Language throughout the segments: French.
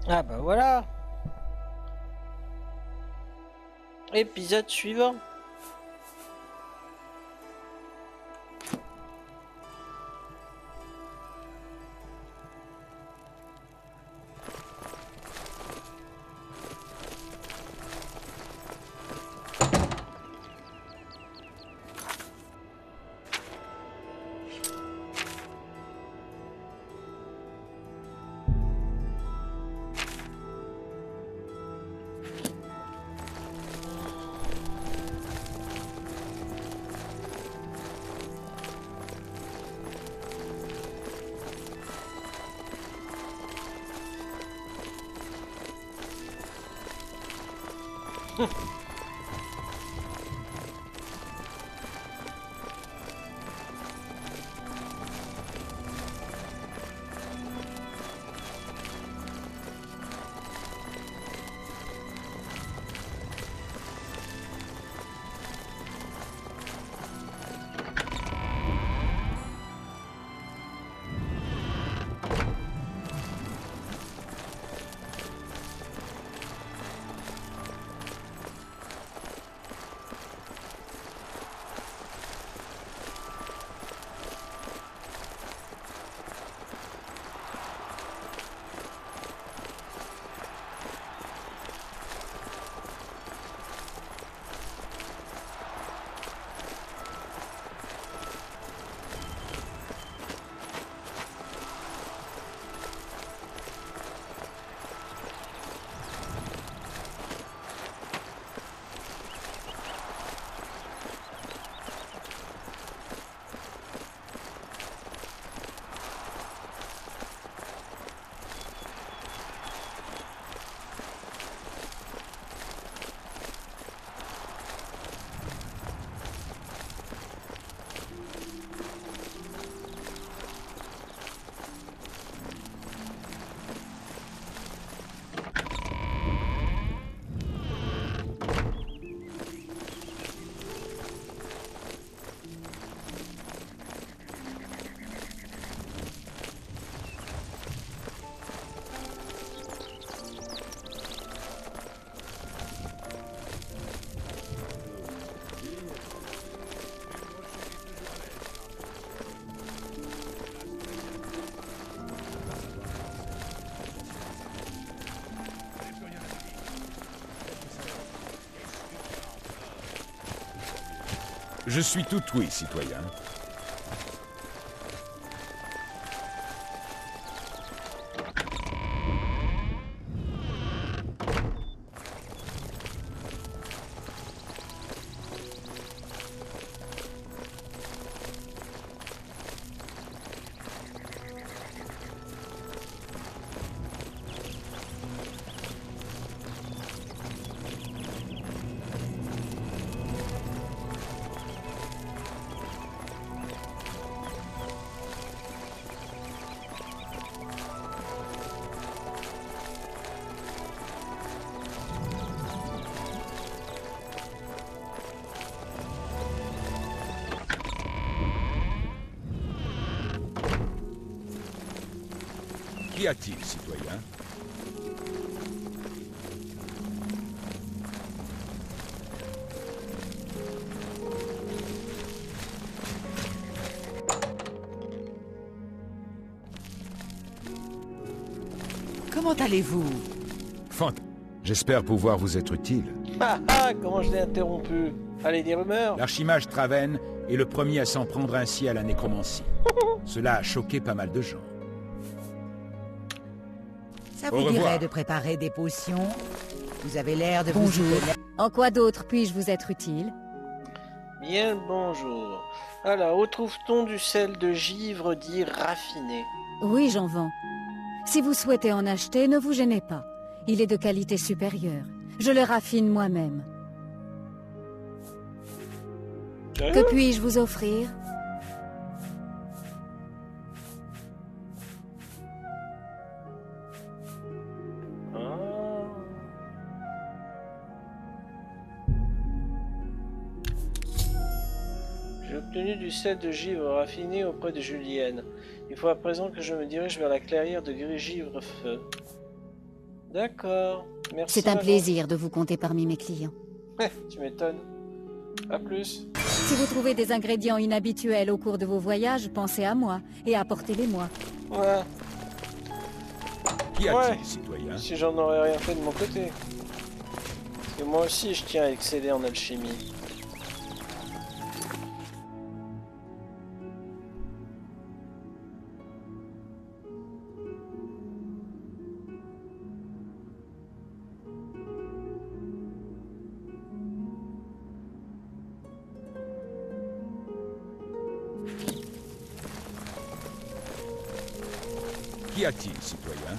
Ah bah voilà. Épisode suivant. Je suis tout oui, citoyen. Qu'y a-t-il, citoyen? Comment allez-vous? Fant. J'espère pouvoir vous être utile. Ah ah, comment je l'ai interrompu. Allez, des rumeurs. L'archimage Traven est le premier à s'en prendre ainsi à la nécromancie. Cela a choqué pas mal de gens. Ça Au vous revoir. dirait de préparer des potions? Vous avez l'air de vous y Bonjour. connaître. En quoi d'autre puis-je vous être utile? Bien le bonjour. Alors, où trouve-t-on du sel de givre dit raffiné? Oui, j'en vends. Si vous souhaitez en acheter, ne vous gênez pas. Il est de qualité supérieure. Je le raffine moi-même. Que puis-je vous offrir? Ah. J'ai obtenu du sel de givre raffiné auprès de Julienne. Il faut à présent que je me dirige vers la clairière de Gris-Givre-Feu. D'accord. Merci. C'est un maman. plaisir de vous compter parmi mes clients. Tu m'étonnes. À plus. Si vous trouvez des ingrédients inhabituels au cours de vos voyages, pensez à moi et apportez-les-moi. Ouais. Qu'y Ouais. a-t-il, citoyen? Si j'en aurais rien fait de mon côté. Parce que moi aussi, je tiens à exceller en alchimie. Qu'y a-t-il, citoyen?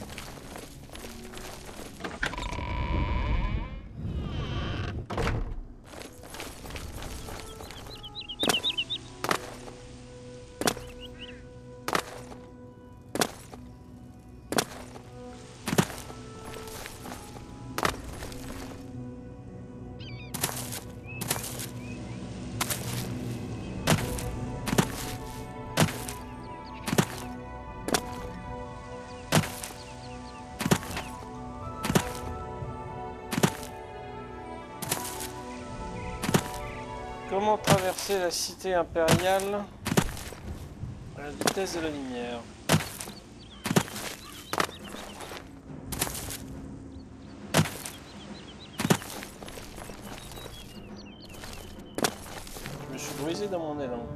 Comment traverser la cité impériale à la vitesse de la lumière? Je me suis brisé dans mon élan.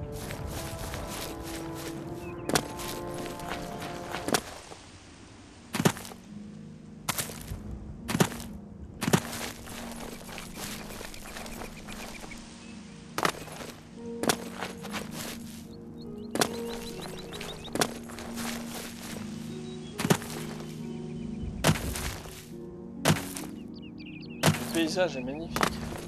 Le paysage est magnifique.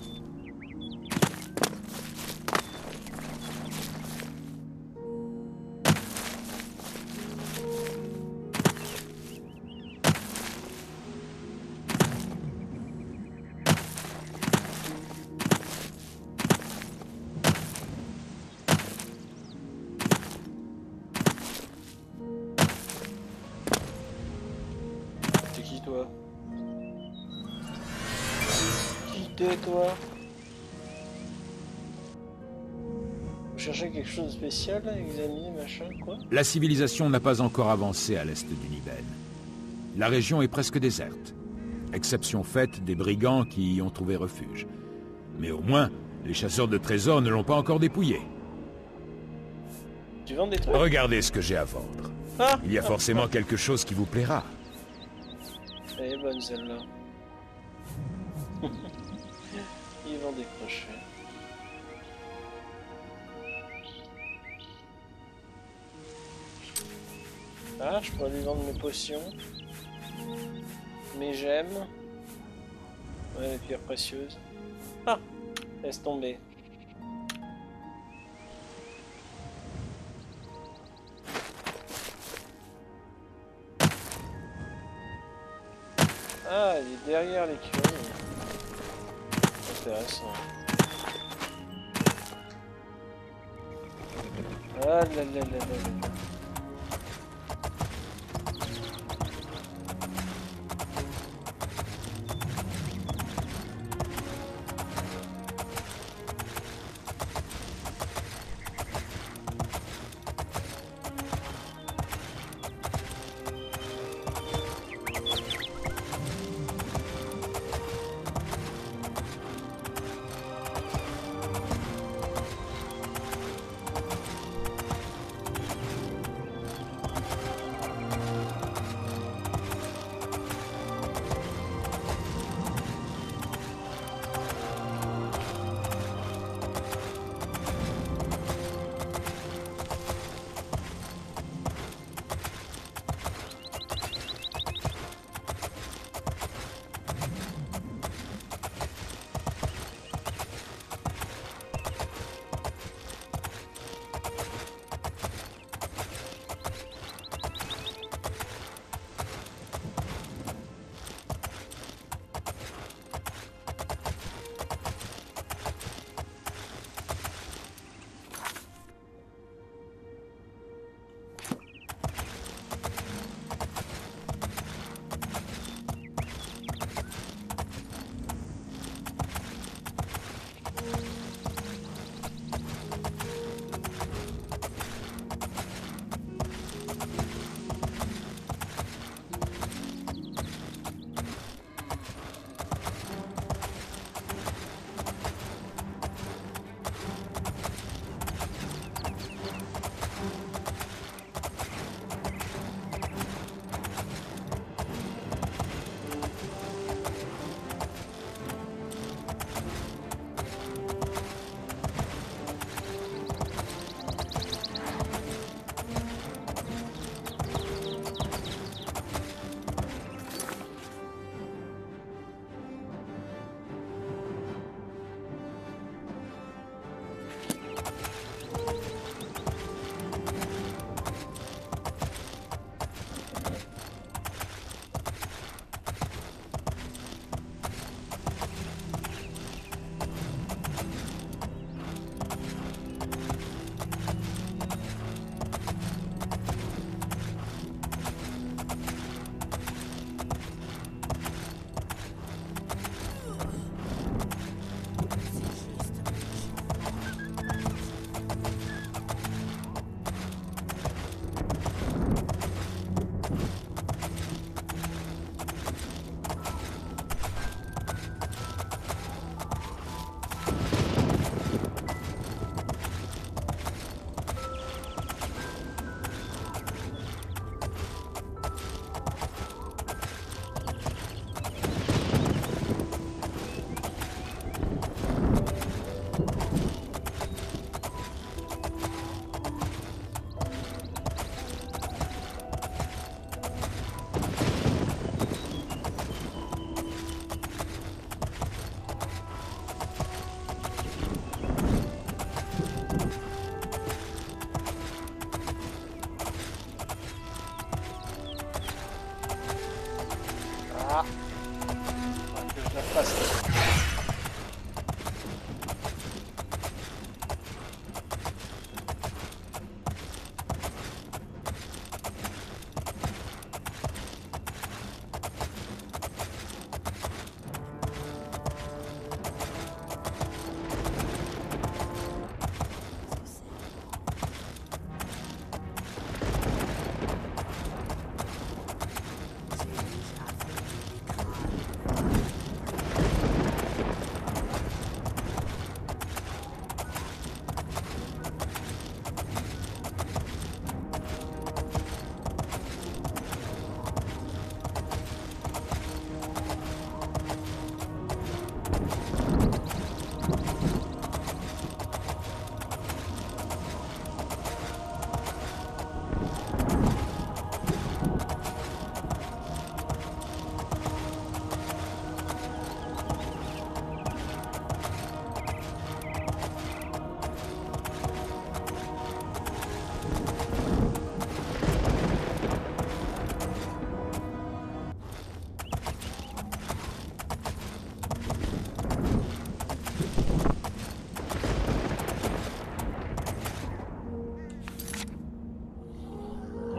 T'es qui toi? Qui t'es toi? Vous cherchez quelque chose de spécial à examiner, machin, quoi? La civilisation n'a pas encore avancé à l'est du Nibel. La région est presque déserte. Exception faite des brigands qui y ont trouvé refuge. Mais au moins, les chasseurs de trésors ne l'ont pas encore dépouillé. Tu vends des trucs? Regardez ce que j'ai à vendre. Ah, Il y a forcément quelque chose qui vous plaira. elle est bonne celle-là. Il vend des crochets. Ah, je pourrais lui vendre mes potions. Mes gemmes. Ouais, les pierres précieuses. Ah, laisse tomber. Ah, il est derrière l'écurie. Intéressant. Ah là là là là là.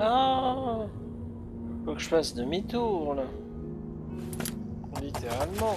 Ah, faut que je fasse demi-tour là. Littéralement.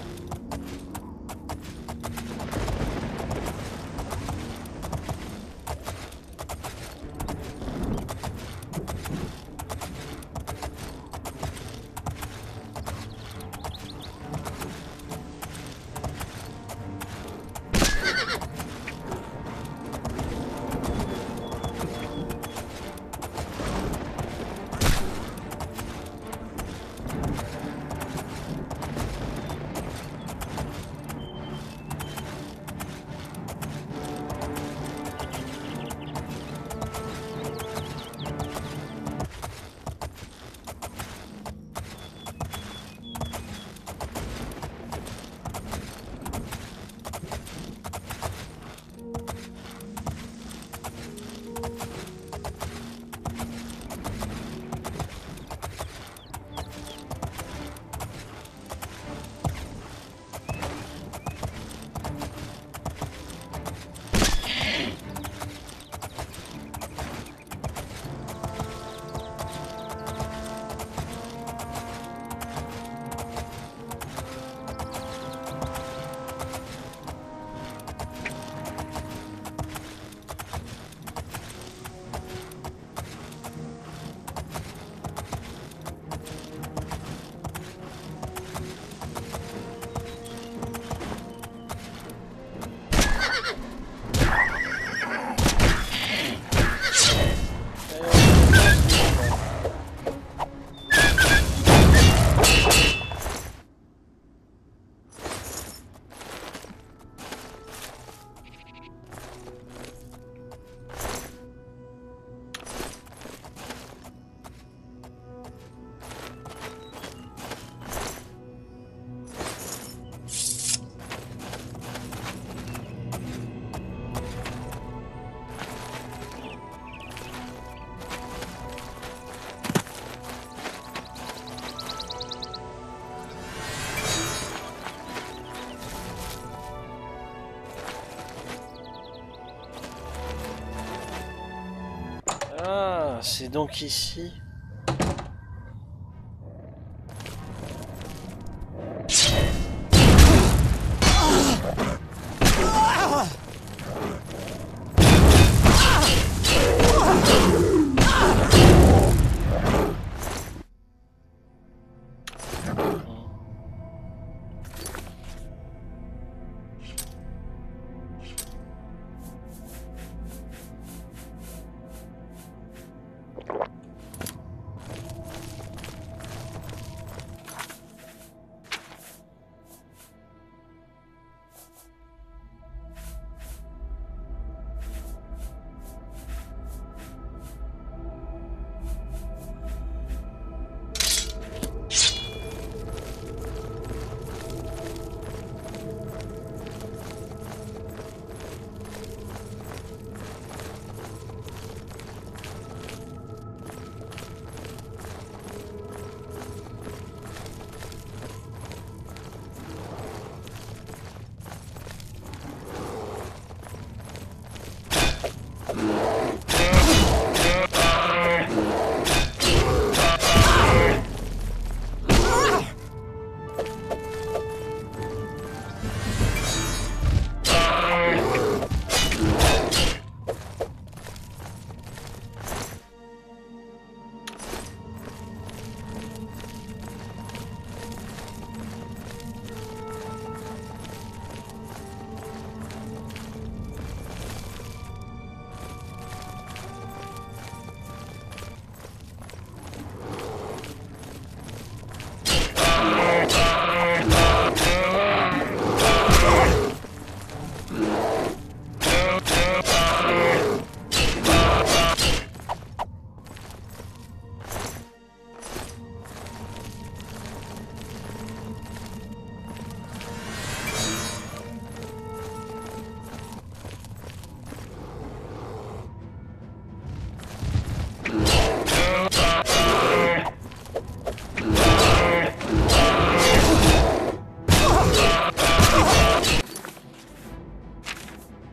Ah, c'est donc ici.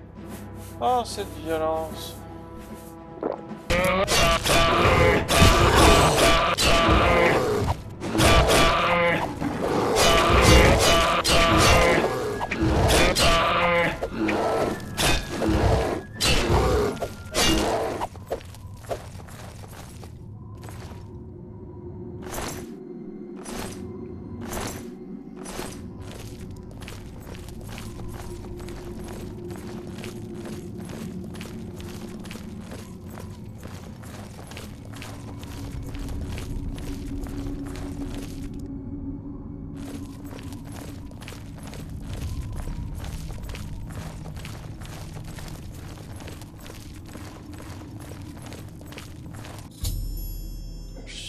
Oh, cette violence.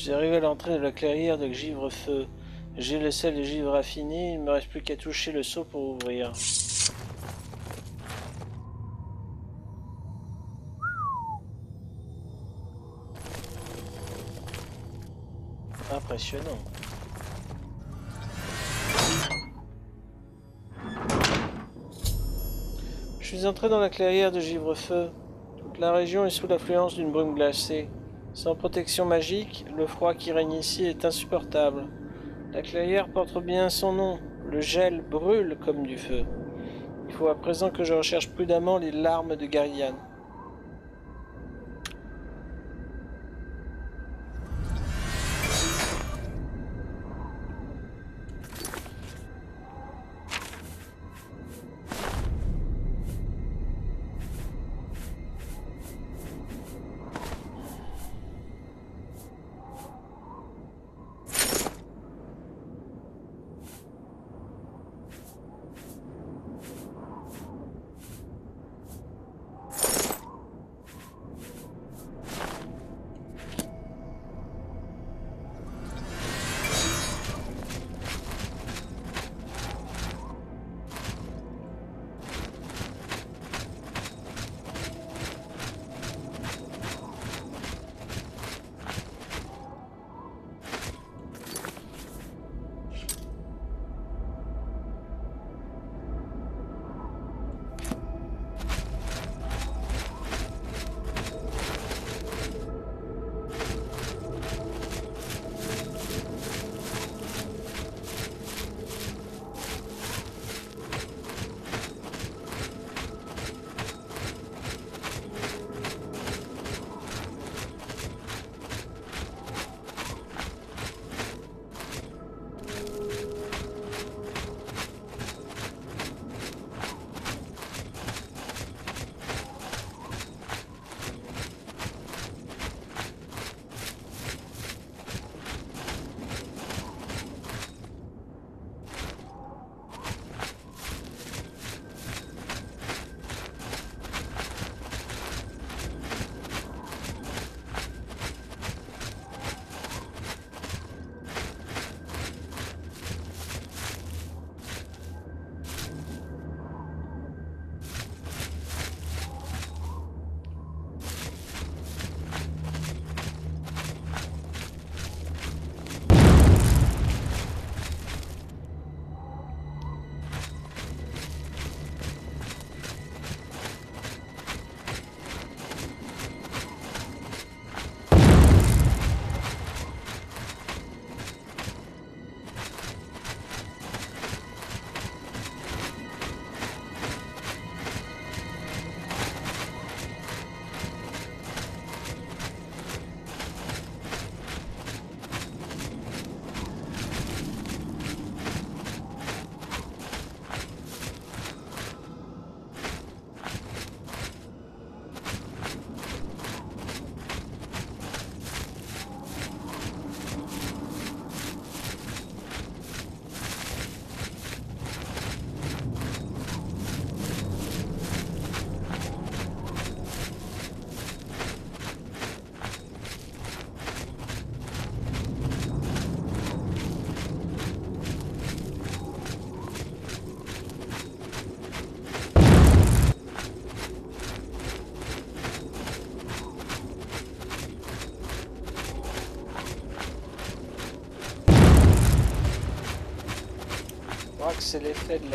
suis arrivé à l'entrée de la clairière de Givre-Feu. J'ai le sel de givre raffiné, il ne me reste plus qu'à toucher le seau pour ouvrir. Impressionnant. Je suis entré dans la clairière de Givre-Feu. Toute la région est sous l'influence d'une brume glacée. Sans protection magique, le froid qui règne ici est insupportable. La clairière porte bien son nom. Le gel brûle comme du feu. Il faut à présent que je recherche prudemment les larmes de Garian. Je crois que c'est l'effet de la...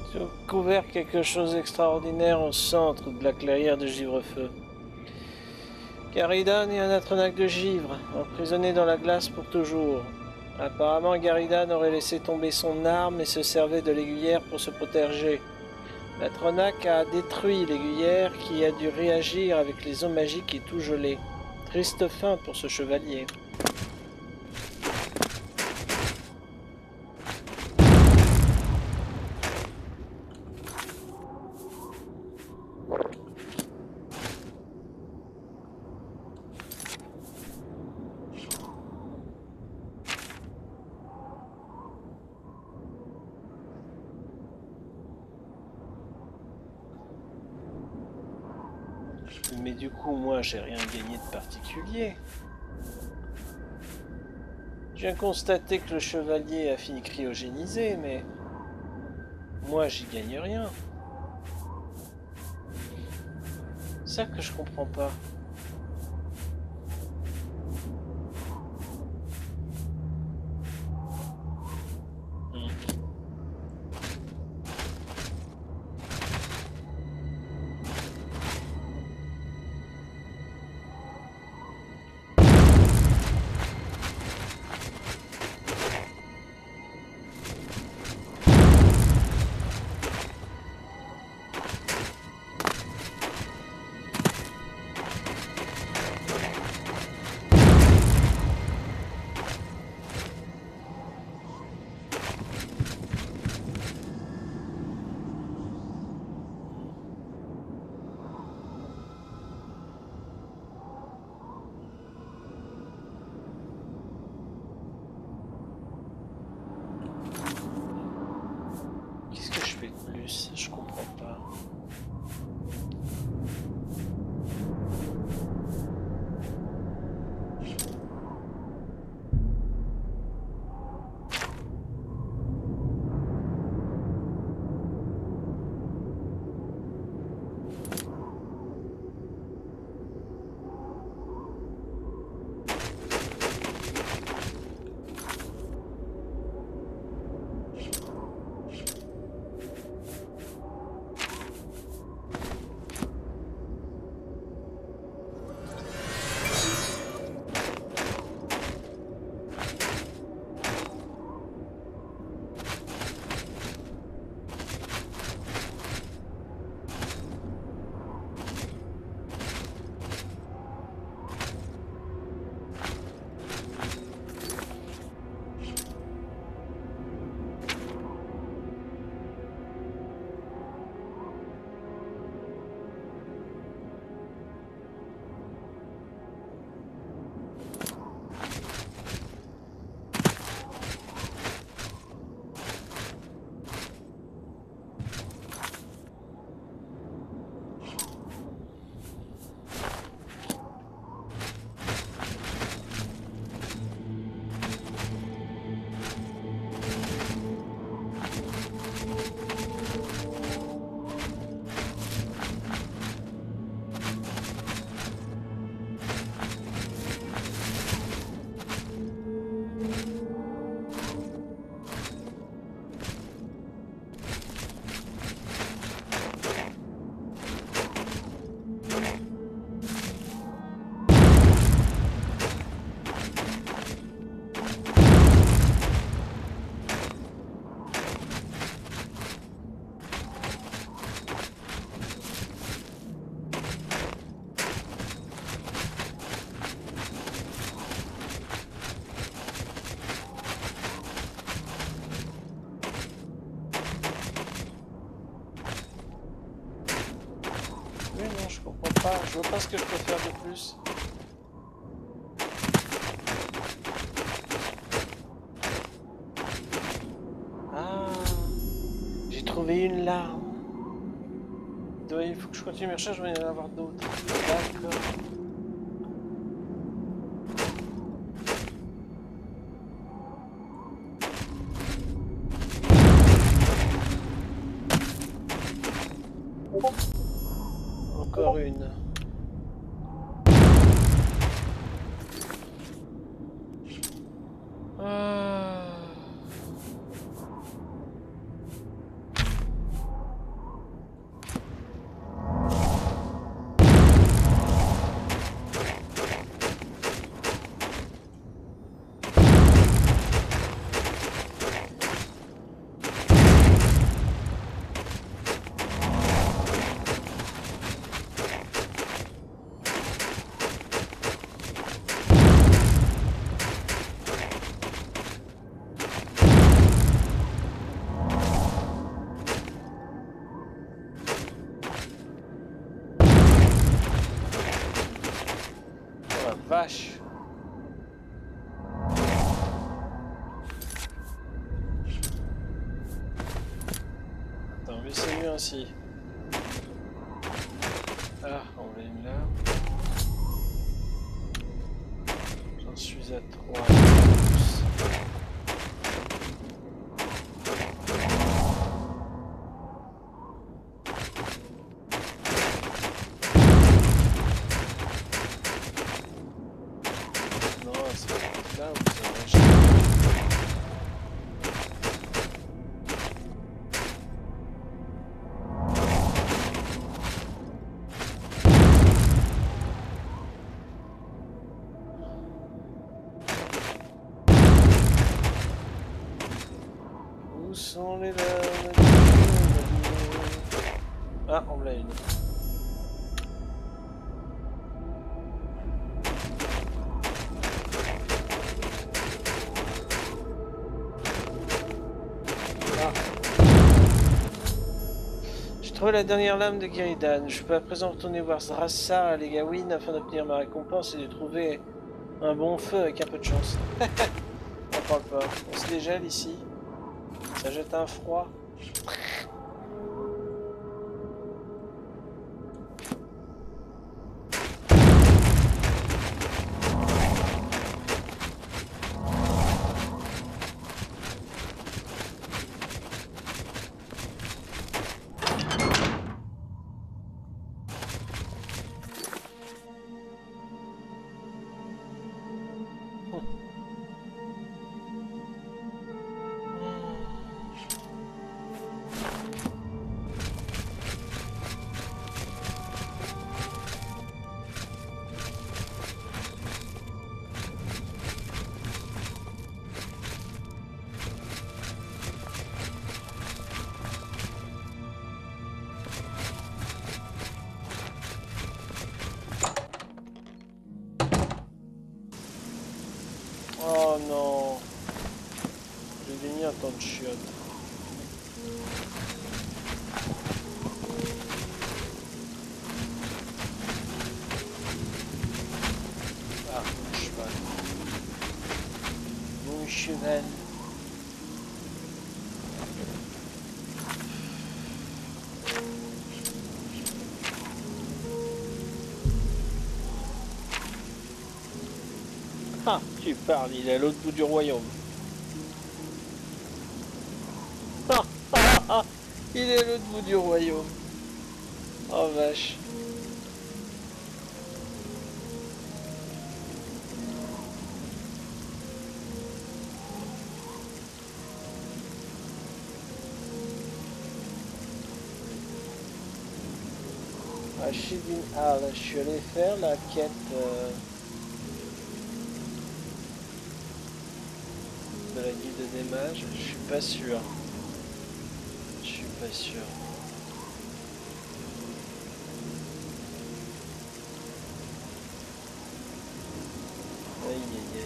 J'ai découvert quelque chose d'extraordinaire au centre de la clairière de Givrefeu. Garidan est un Atronach de givre, emprisonné dans la glace pour toujours. Apparemment, Garidan aurait laissé tomber son arme et se servait de l'aiguillère pour se protéger. L'Atronach a détruit l'aiguillère qui a dû réagir avec les eaux magiques et tout gelé. Triste fin pour ce chevalier. Mais du coup, moi, j'ai rien gagné de particulier. Je viens constater que le chevalier a fini cryogénisé, mais moi, j'y gagne rien. C'est ça que je comprends pas. Qu'est-ce que je fais de plus? Je comprends pas. Oui, non, je comprends pas. Je vois pas ce que je peux faire de plus. Ah, j'ai trouvé une larme. Il faut que je continue mes recherches, je vais y en avoir d'autres. D'accord. Encore une. Ah. Mais c'est mieux ainsi. Ah, on l'a une là. J'en suis à 3. Non, c'est peut-être là où ça va acheter. Où sont les lames du chevalier? Ah, on l'a une. Ah. J'ai trouvé la dernière lame de Giridan. Je peux à présent retourner voir Zrassar et les Gawain afin d'obtenir ma récompense et de trouver un bon feu avec un peu de chance. On parle pas. On se dégèle ici. Ça jette un froid. Oh non. J'ai gagné un temps de chiottes. Ah, mon cheval. Mon cheval. Ah, tu parles, il est à l'autre bout du royaume. Ah, ah, ah, il est à l'autre bout du royaume. Oh vache. Ah, je suis allé faire la quête de la guilde des mages. Je suis pas sûr. Je suis pas sûr. Aïe aïe aïe.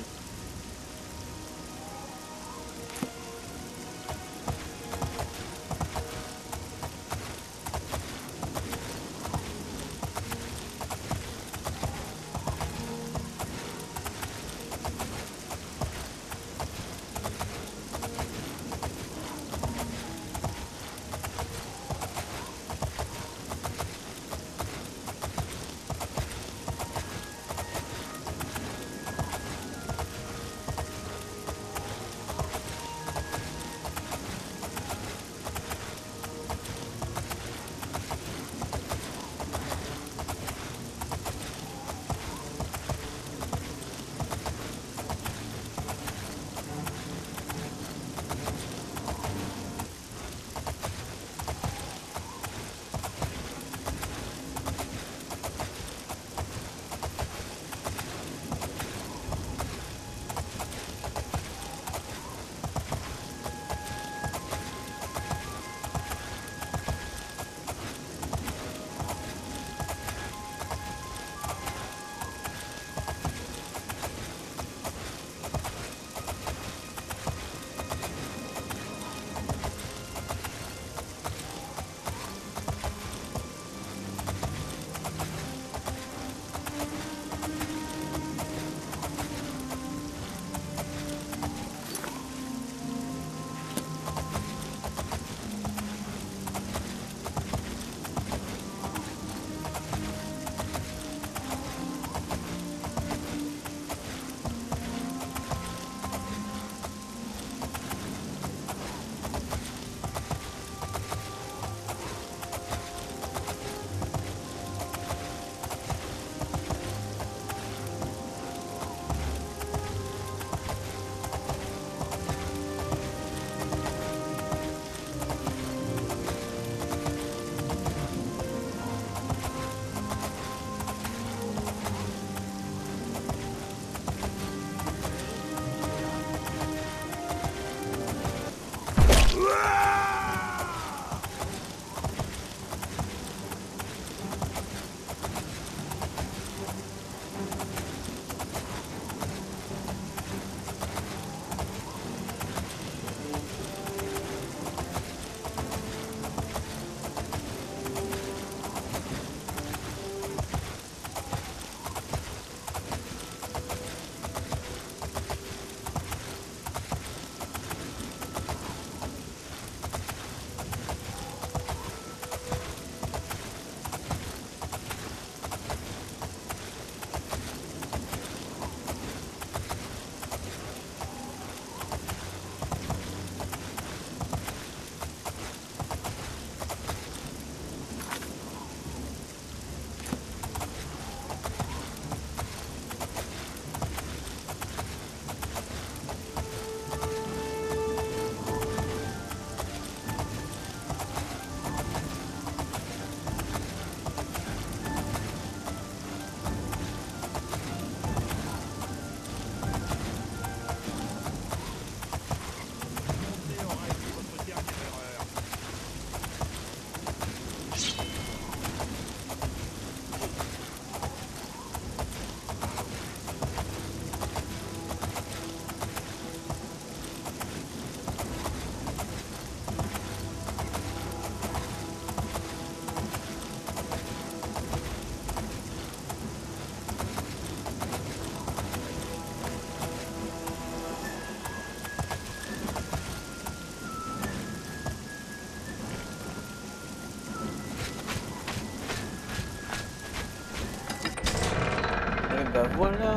bah voilà.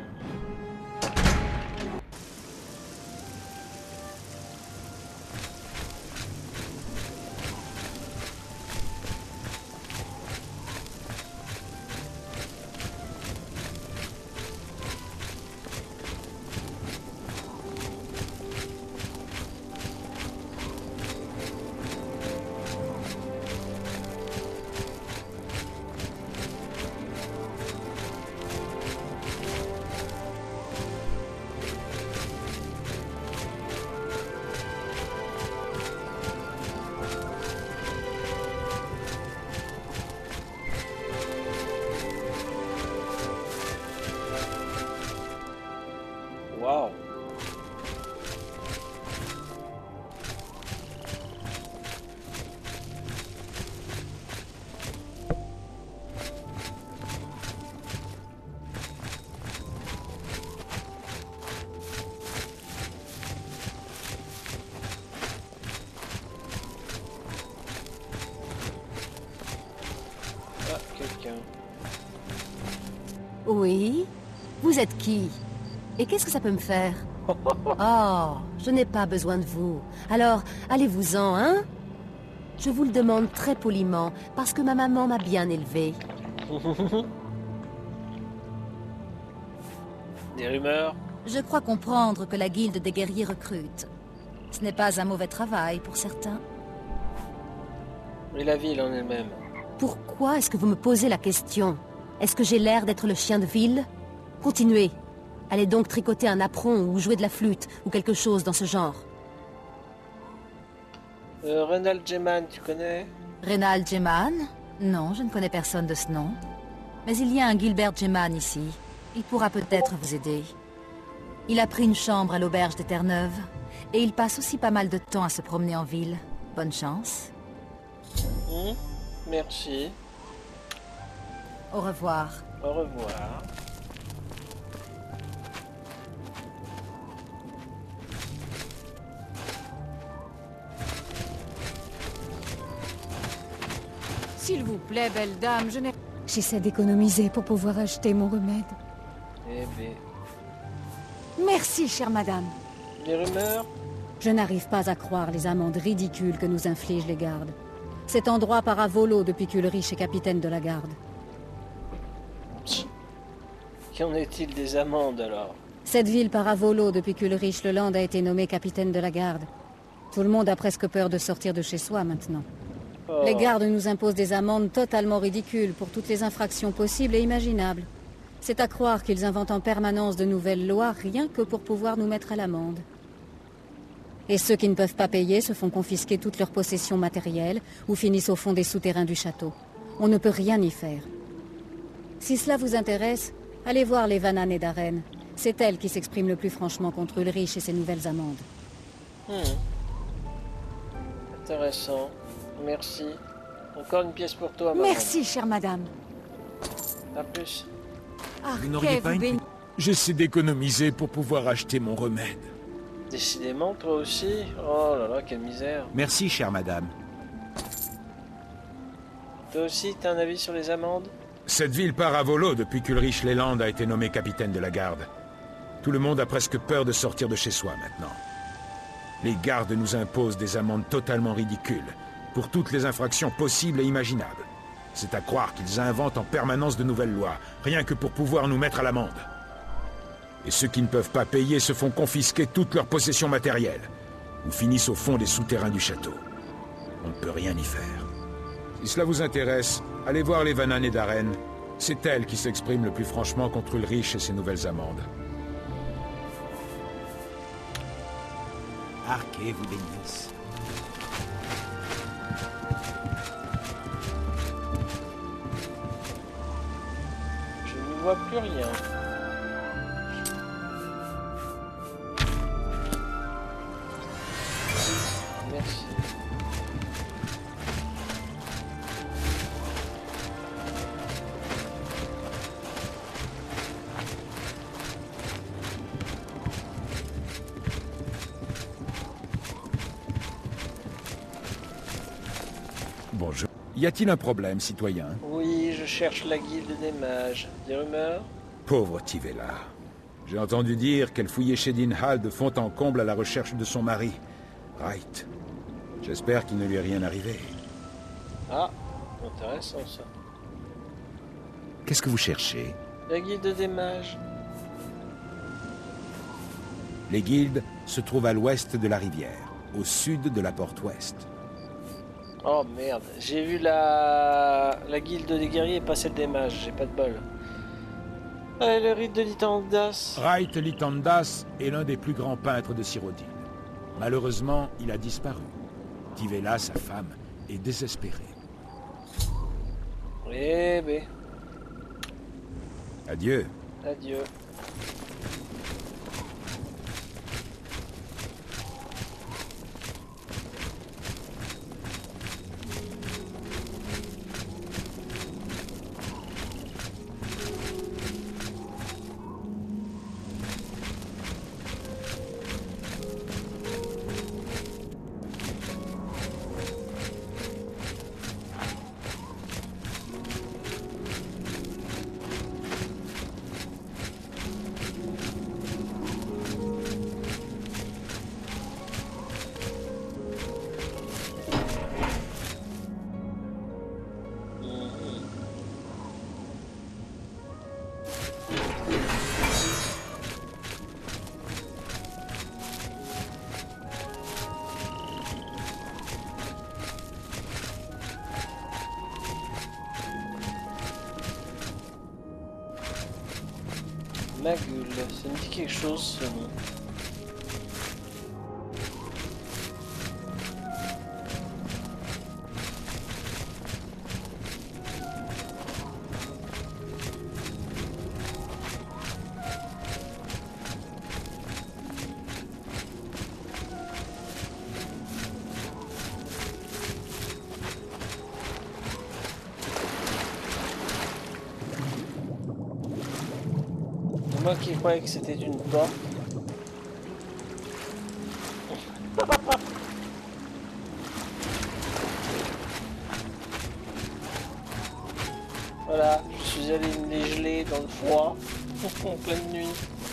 Waouh. Ah, quelqu'un. Oui? Vous êtes qui? Et qu'est-ce que ça peut me faire? Oh, je n'ai pas besoin de vous. Alors, allez-vous-en, hein? Je vous le demande très poliment, parce que ma maman m'a bien élevée. Des rumeurs? Je crois comprendre que la guilde des guerriers recrute. Ce n'est pas un mauvais travail pour certains. Et la ville en elle-même? Pourquoi est-ce que vous me posez la question? Est-ce que j'ai l'air d'être le chien de ville? Continuez. Allez donc tricoter un apron ou jouer de la flûte, ou quelque chose dans ce genre. Renald Geman, tu connais? Renald Geman? Non, je ne connais personne de ce nom. Mais il y a un Gilbert Geman ici. Il pourra peut-être vous aider. Il a pris une chambre à l'auberge des Terre-Neuve, et il passe aussi pas mal de temps à se promener en ville. Bonne chance. Merci. Au revoir. Au revoir. S'il vous plaît, belle dame, je n'ai... J'essaie d'économiser pour pouvoir acheter mon remède. Eh ben... Merci, chère madame. Des rumeurs? Je n'arrive pas à croire les amendes ridicules que nous infligent les gardes. Cet endroit part à volo depuis qu'Ulrich est capitaine de la garde. Qu'en est-il des amendes alors? Cette ville part à volo depuis qu'Ulrich Leland a été nommé capitaine de la garde. Tout le monde a presque peur de sortir de chez soi maintenant. Oh. Les gardes nous imposent des amendes totalement ridicules pour toutes les infractions possibles et imaginables. C'est à croire qu'ils inventent en permanence de nouvelles lois rien que pour pouvoir nous mettre à l'amende. Et ceux qui ne peuvent pas payer se font confisquer toutes leurs possessions matérielles ou finissent au fond des souterrains du château. On ne peut rien y faire. Si cela vous intéresse, allez voir les Vanane et Darren. C'est elles qui s'expriment le plus franchement contre Ulrich et ses nouvelles amendes. Intéressant. Merci. Encore une pièce pour toi, maman. Merci, chère madame. À plus. Vous n'auriez pas une... J'essaie d'économiser pour pouvoir acheter mon remède. Décidément, toi aussi? Oh là là, quelle misère. Merci, chère madame. Toi aussi, t'as un avis sur les amendes? Cette ville part à volo depuis qu'Ulrich Leland a été nommé capitaine de la garde. Tout le monde a presque peur de sortir de chez soi maintenant. Les gardes nous imposent des amendes totalement ridicules pour toutes les infractions possibles et imaginables. C'est à croire qu'ils inventent en permanence de nouvelles lois, rien que pour pouvoir nous mettre à l'amende. Et ceux qui ne peuvent pas payer se font confisquer toutes leurs possessions matérielles, ou finissent au fond des souterrains du château. On ne peut rien y faire. Si cela vous intéresse, allez voir les Vanane et Darren. C'est elles qui s'expriment le plus franchement contre Ulrich et ses nouvelles amendes. Arquet vous bénisse. Je ne vois plus rien. Merci. Bonjour. Y a-t-il un problème, citoyen? Oui, je cherche la guilde des mages. Des rumeurs? Pauvre Tivella. J'ai entendu dire qu'elle fouillait chez Dinhal de fond en comble à la recherche de son mari, Wright. J'espère qu'il ne lui est rien arrivé. Ah, intéressant ça. Qu'est-ce que vous cherchez? La guilde des mages. Les guildes se trouvent à l'ouest de la rivière, au sud de la porte ouest. Oh merde, j'ai vu la guilde des guerriers et pas celle des mages, j'ai pas de bol. Ah, le rite de Litandas. Wright Litandas est l'un des plus grands peintres de Cyrodiil. Malheureusement, il a disparu. Tivella, sa femme, est désespérée. Eh ben, Adieu. adieu. Magul, ça me dit quelque chose ce nom. Moi qui croyais que c'était une porte. Voilà, je suis allé me les geler dans le froid en pleine nuit.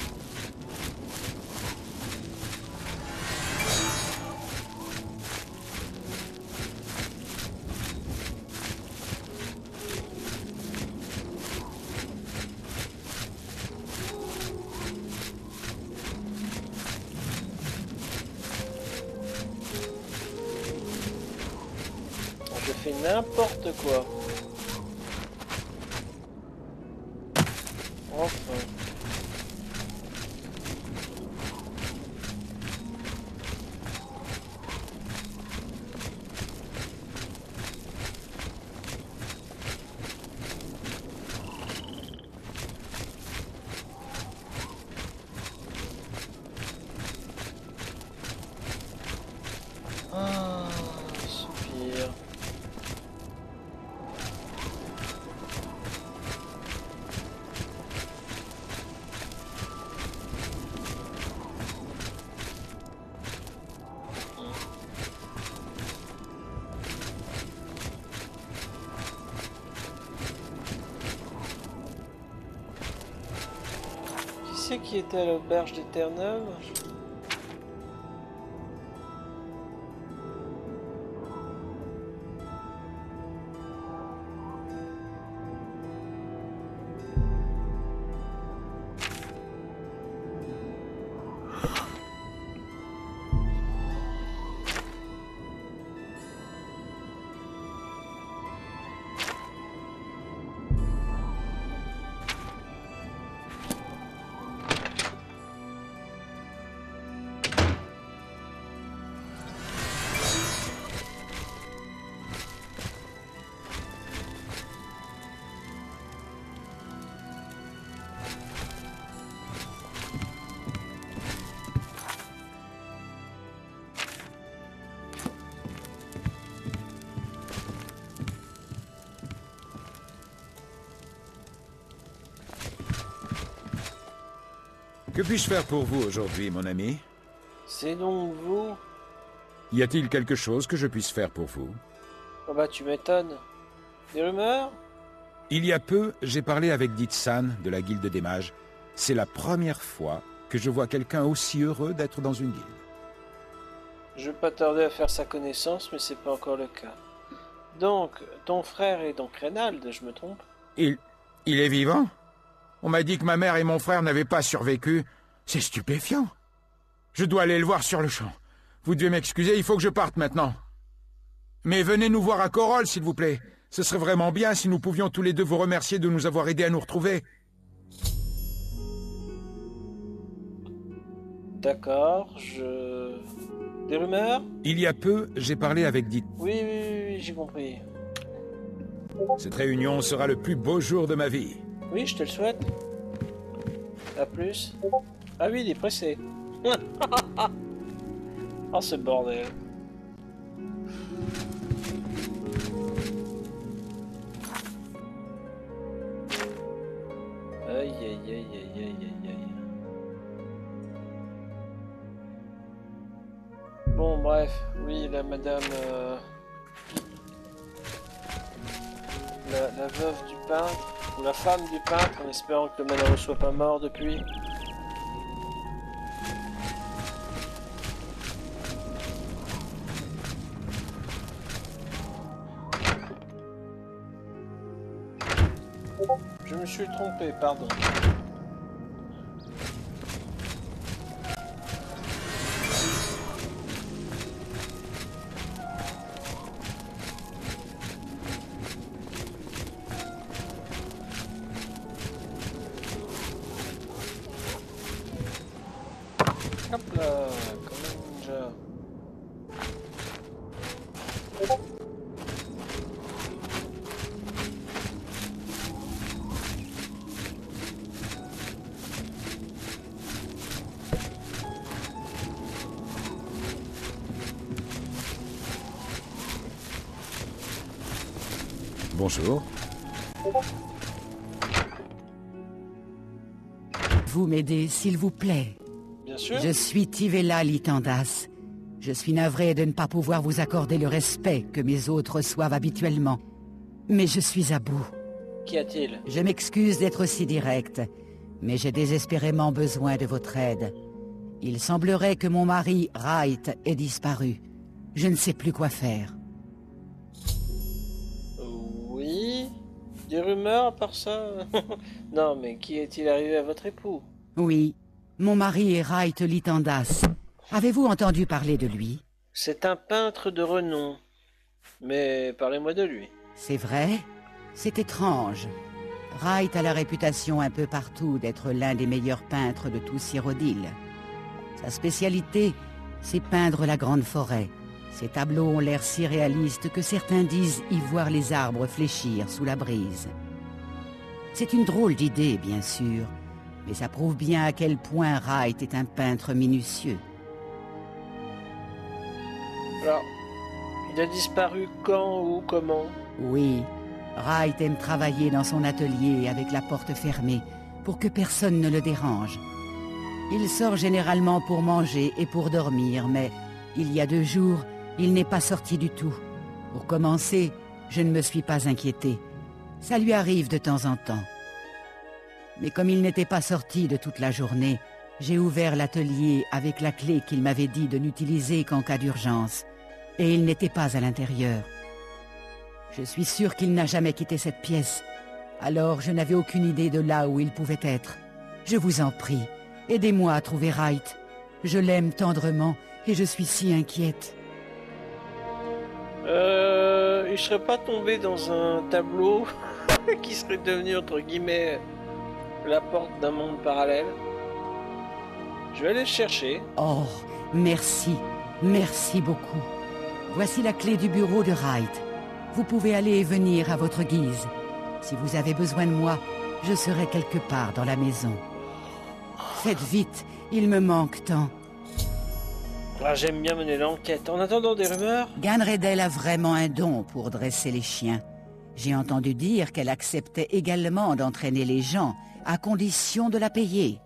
Je fais n'importe quoi. Enfin. Ah, soupir. Qui c'est qui était à l'auberge des Terre-Neuve? Que puis-je faire pour vous aujourd'hui, mon ami? C'est donc vous? Y a-t-il quelque chose que je puisse faire pour vous? Oh bah tu m'étonnes. Des rumeurs? Il y a peu, j'ai parlé avec Ditsan de la Guilde des Mages. C'est la première fois que je vois quelqu'un aussi heureux d'être dans une guilde. Je vais pas tarder à faire sa connaissance, mais c'est pas encore le cas. Donc, ton frère est donc Reynald, je me trompe? Il est vivant? On m'a dit que ma mère et mon frère n'avaient pas survécu. C'est stupéfiant. Je dois aller le voir sur le champ. Vous devez m'excuser, il faut que je parte maintenant. Mais venez nous voir à Corol, s'il vous plaît. Ce serait vraiment bien si nous pouvions tous les deux vous remercier de nous avoir aidés à nous retrouver. D'accord, Des rumeurs? Il y a peu, j'ai parlé avec Ditsan. Oui, j'ai compris. Cette réunion sera le plus beau jour de ma vie. Oui, je te le souhaite. À plus. Ah oui, il est pressé. Oh, ce bordel. Aïe, aïe, aïe, aïe, aïe, aïe, aïe. Bon, bref. Oui, la madame... La veuve du peintre, ou la femme du peintre, en espérant que le malheureux soit pas mort depuis. Je me suis trompé, pardon. Hop là, comme un ninja. Bonjour. Vous m'aidez, s'il vous plaît. Bien sûr. Je suis Tivella Litandas. Je suis navré de ne pas pouvoir vous accorder le respect que mes hôtes reçoivent habituellement. Mais je suis à bout. Qu'y a-t-il? Je m'excuse d'être si direct, mais j'ai désespérément besoin de votre aide. Il semblerait que mon mari, Wright, ait disparu. Je ne sais plus quoi faire. Oui. Des rumeurs à part ça? Non, mais qui est-il arrivé à votre époux? Oui, mon mari est Wright Litandas. Avez-vous entendu parler de lui? C'est un peintre de renom. Mais parlez-moi de lui. C'est vrai? C'est étrange. Wright a la réputation un peu partout d'être l'un des meilleurs peintres de tout Cyrodiil. Sa spécialité, c'est peindre la grande forêt. Ses tableaux ont l'air si réalistes que certains disent y voir les arbres fléchir sous la brise. C'est une drôle d'idée, bien sûr, mais ça prouve bien à quel point Wright est un peintre minutieux. Alors, il a disparu quand ou comment? Oui, Wright aime travailler dans son atelier avec la porte fermée pour que personne ne le dérange. Il sort généralement pour manger et pour dormir, mais il y a 2 jours, il n'est pas sorti du tout. Pour commencer, je ne me suis pas inquiété. Ça lui arrive de temps en temps. Mais comme il n'était pas sorti de toute la journée, j'ai ouvert l'atelier avec la clé qu'il m'avait dit de n'utiliser qu'en cas d'urgence. Et il n'était pas à l'intérieur. Je suis sûr qu'il n'a jamais quitté cette pièce. Alors je n'avais aucune idée de là où il pouvait être. Je vous en prie, aidez-moi à trouver Wright. Je l'aime tendrement et je suis si inquiète. Il serait pas tombé dans un tableau qui serait devenu, entre guillemets, la porte d'un monde parallèle? Je vais aller le chercher. Oh, merci, merci beaucoup. Voici la clé du bureau de Wright. Vous pouvez aller et venir à votre guise. Si vous avez besoin de moi, je serai quelque part dans la maison. Faites vite, il me manque tant. Ah, j'aime bien mener l'enquête. En attendant des rumeurs? Ganredel a vraiment un don pour dresser les chiens. J'ai entendu dire qu'elle acceptait également d'entraîner les gens, à condition de la payer.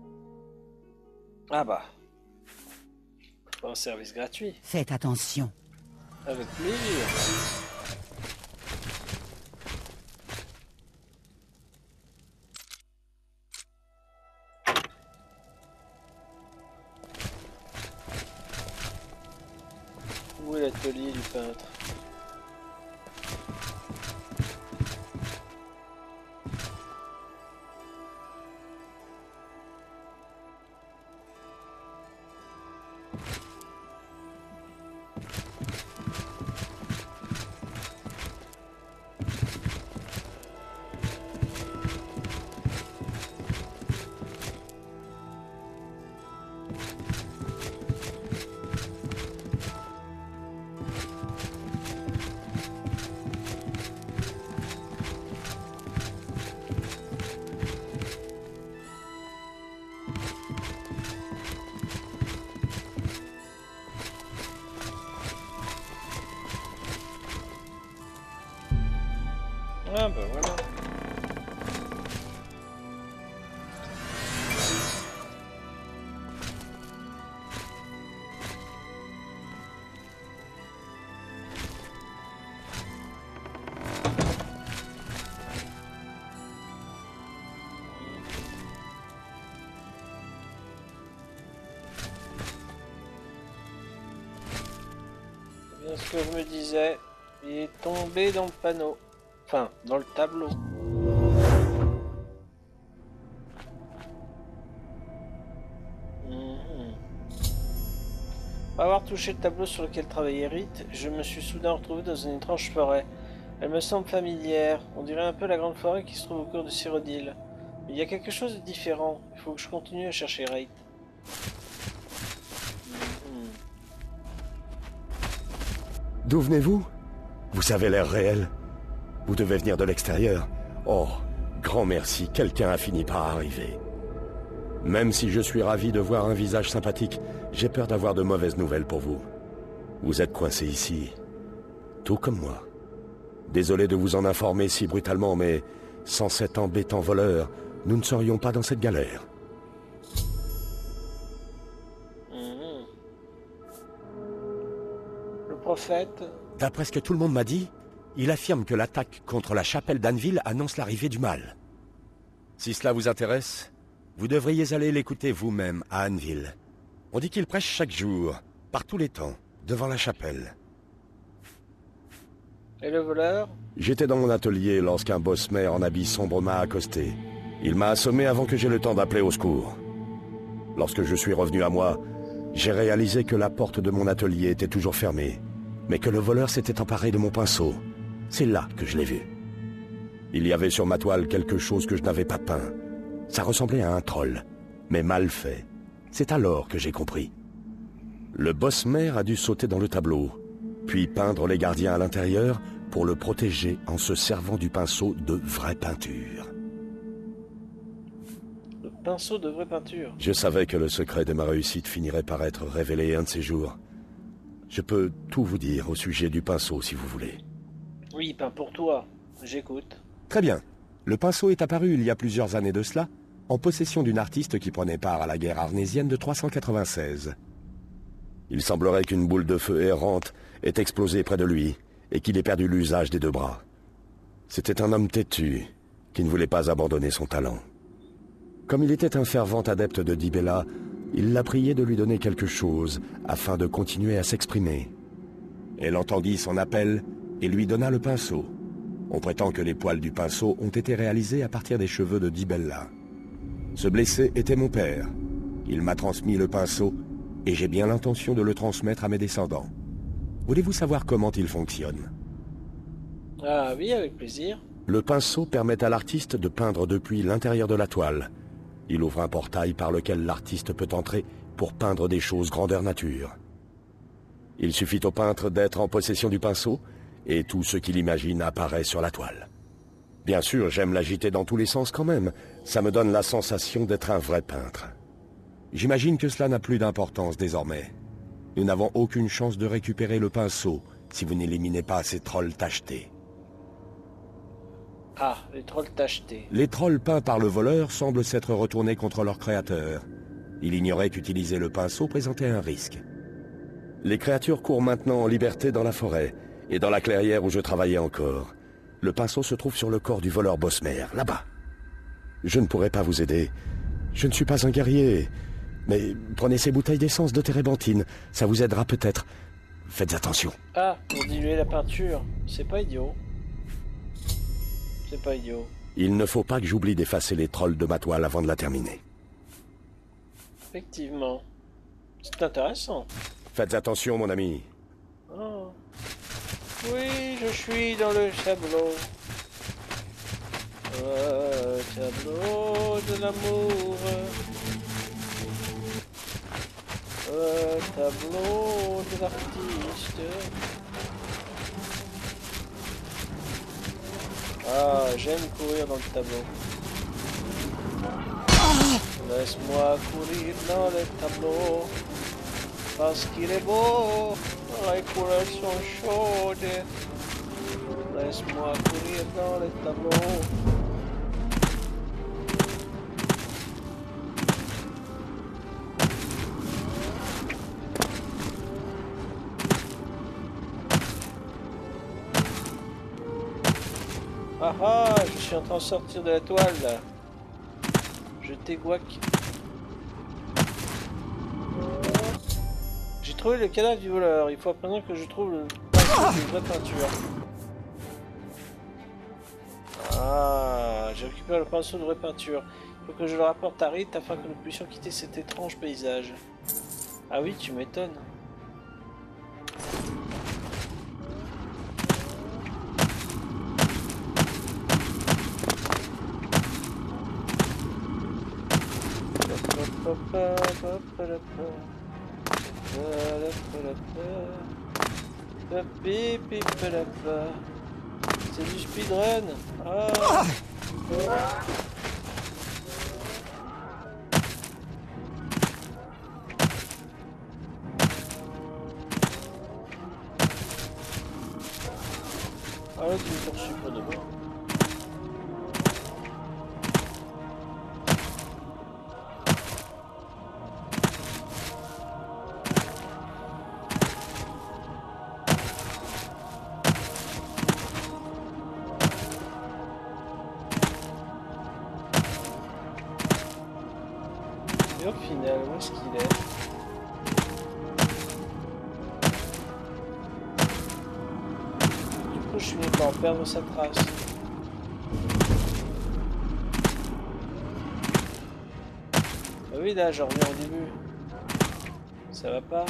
Ah bah. Un service gratuit. Faites attention. Avec plaisir. l'atelier du peintre. Ah bah voilà. C'est bien ce que je me disais. Il est tombé dans le panneau. Enfin, dans le tableau. Après avoir touché le tableau sur lequel travaillait Rite, je me suis soudain retrouvé dans une étrange forêt. Elle me semble familière, on dirait un peu la grande forêt qui se trouve au cours de Cyrodiil. Mais il y a quelque chose de différent, il faut que je continue à chercher Rite. D'où venez-vous? Vous avez l'air réel. Vous devez venir de l'extérieur. Oh, grand merci, quelqu'un a fini par arriver. Même si je suis ravi de voir un visage sympathique, j'ai peur d'avoir de mauvaises nouvelles pour vous. Vous êtes coincé ici, tout comme moi. Désolé de vous en informer si brutalement, mais sans cet embêtant voleur, nous ne serions pas dans cette galère. Le prophète... D'après ce que tout le monde m'a dit, il affirme que l'attaque contre la chapelle d'Anneville annonce l'arrivée du mal. Si cela vous intéresse, vous devriez aller l'écouter vous-même à Anneville. On dit qu'il prêche chaque jour, par tous les temps, devant la chapelle. Et le voleur? J'étais dans mon atelier lorsqu'un bossemer en habit sombre m'a accosté. Il m'a assommé avant que j'aie le temps d'appeler au secours. Lorsque je suis revenu à moi, j'ai réalisé que la porte de mon atelier était toujours fermée, mais que le voleur s'était emparé de mon pinceau. C'est là que je l'ai vu. Il y avait sur ma toile quelque chose que je n'avais pas peint. Ça ressemblait à un troll, mais mal fait. C'est alors que j'ai compris. Le bossemer a dû sauter dans le tableau, puis peindre les gardiens à l'intérieur pour le protéger en se servant du pinceau de vraie peinture. Le pinceau de vraie peinture? Je savais que le secret de ma réussite finirait par être révélé un de ces jours. Je peux tout vous dire au sujet du pinceau si vous voulez. Oui, peint pour toi. J'écoute. Très bien. Le pinceau est apparu il y a plusieurs années de cela, en possession d'une artiste qui prenait part à la guerre arnésienne de 396. Il semblerait qu'une boule de feu errante ait explosé près de lui, et qu'il ait perdu l'usage des deux bras. C'était un homme têtu, qui ne voulait pas abandonner son talent. Comme il était un fervent adepte de Dibella, il l'a prié de lui donner quelque chose, afin de continuer à s'exprimer. Elle entendit son appel, et lui donna le pinceau. On prétend que les poils du pinceau ont été réalisés à partir des cheveux de Dibella. Ce blessé était mon père. Il m'a transmis le pinceau, et j'ai bien l'intention de le transmettre à mes descendants. Voulez-vous savoir comment il fonctionne? Ah oui, avec plaisir. Le pinceau permet à l'artiste de peindre depuis l'intérieur de la toile. Il ouvre un portail par lequel l'artiste peut entrer pour peindre des choses grandeur nature. Il suffit au peintre d'être en possession du pinceau, et tout ce qu'il imagine apparaît sur la toile. Bien sûr, j'aime l'agiter dans tous les sens quand même. Ça me donne la sensation d'être un vrai peintre. J'imagine que cela n'a plus d'importance désormais. Nous n'avons aucune chance de récupérer le pinceau si vous n'éliminez pas ces trolls tachetés. Ah, les trolls tachetés. Les trolls peints par le voleur semblent s'être retournés contre leur créateur. Il ignorait qu'utiliser le pinceau présentait un risque. Les créatures courent maintenant en liberté dans la forêt, et dans la clairière où je travaillais encore. Le pinceau se trouve sur le corps du voleur Bossemer, là-bas. Je ne pourrai pas vous aider. Je ne suis pas un guerrier. Mais prenez ces bouteilles d'essence de térébenthine, ça vous aidera peut-être. Faites attention. Ah, pour diluer la peinture. C'est pas idiot. C'est pas idiot. Il ne faut pas que j'oublie d'effacer les trolls de ma toile avant de la terminer. Effectivement. C'est intéressant. Faites attention, mon ami. Oh. Oui, je suis dans le tableau. Tableau de l'amour. Tableau de l'artiste. Ah, j'aime courir dans le tableau. Laisse-moi courir dans le tableau. Parce qu'il est beau. Les couleurs sont chaudes. Laisse-moi courir dans le tableau. Ah ah, je suis en train de sortir de la toile là. Je t'égouac. J'ai trouvé le cadavre du voleur. Il faut à présent que je trouve le pinceau d'une vraie peinture. Ah, j'ai récupéré le pinceau de vraie peinture. Il faut que je le rapporte à Rite afin que nous puissions quitter cet étrange paysage. Ah oui, tu m'étonnes. C'est du speedrun. Ah. Ah là, tu me poursuis pour de bon. Et au final, où est-ce qu'il est? Du coup, je finis par perdre sa trace. Ah oui, là, je reviens au début. Ça va pas?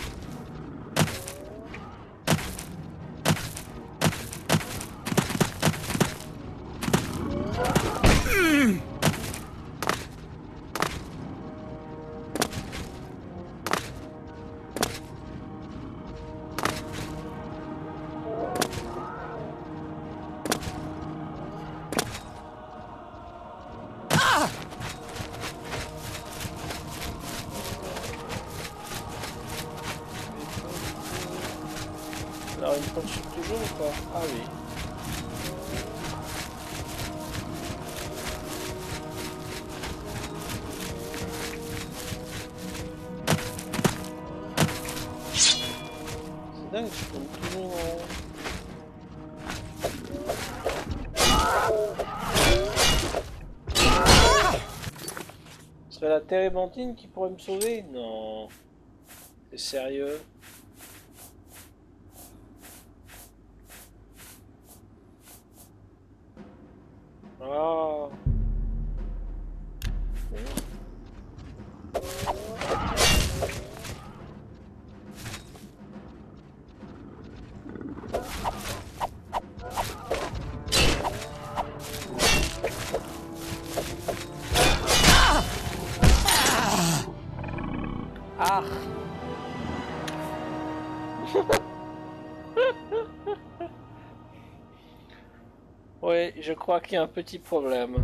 Alors, il me poursuit toujours ou pas? Ah oui. C'est dingue, je tourne toujours en... Ce serait la térébenthine qui pourrait me sauver? Non. C'est sérieux? Ah. Ah. Oui, je crois qu'il y a un petit problème.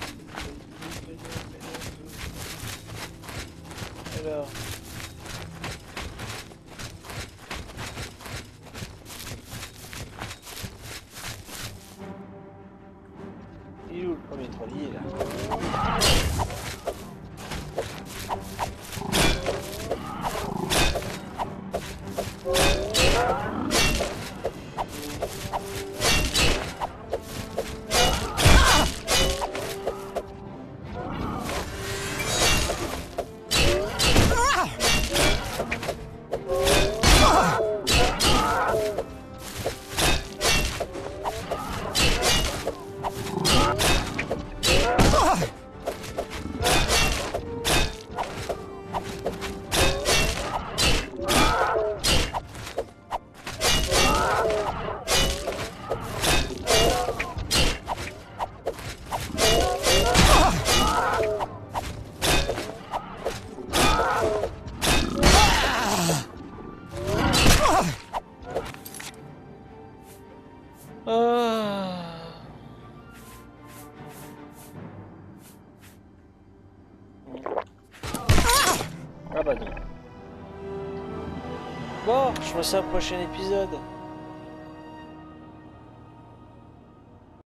Alors, Premier trollier là. Ah bah non. Bon, je ferai ça au prochain épisode.